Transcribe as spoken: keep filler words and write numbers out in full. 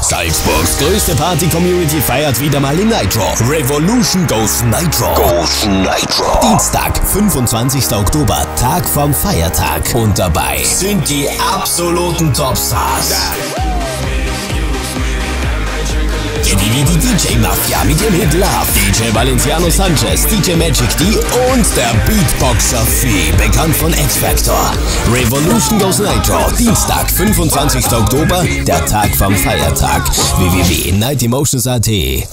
Salzburgs größte Party-Community feiert wieder mal in Nightrow. Revolution goes Nightrow. Goes Nightrow. Dienstag, fünfundzwanzigster Oktober, Tag vom Feiertag. Und dabei sind die absoluten Topstars. Die, die, die D J-Mafia mit ihrem Hit Love, D J Valenciano Sanchez, D J Magic D und der Beatboxer Fee, bekannt von X-Factor. Revolution goes Nightrow, Dienstag, fünfundzwanzigster Oktober, der Tag vom Feiertag. w w w punkt night emotions punkt a t